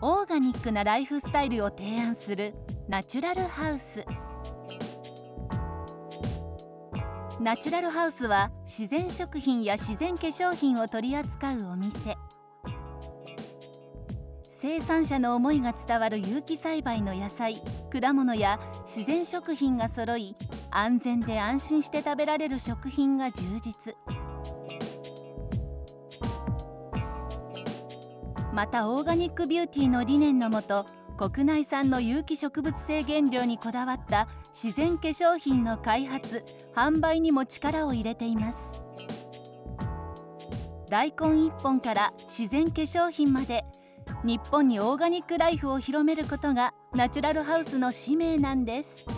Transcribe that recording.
オーガニックなライフスタイルを提案するナチュラルハウス。ナチュラルハウスは自然食品や自然化粧品を取り扱うお店。生産者の思いが伝わる有機栽培の野菜、果物や自然食品が揃い、安全で安心して食べられる食品が充実。またオーガニックビューティーの理念のもと、国内産の有機植物性原料にこだわった自然化粧品の開発・販売にも力を入れています。大根1本から自然化粧品まで、日本にオーガニックライフを広めることがナチュラルハウスの使命なんです。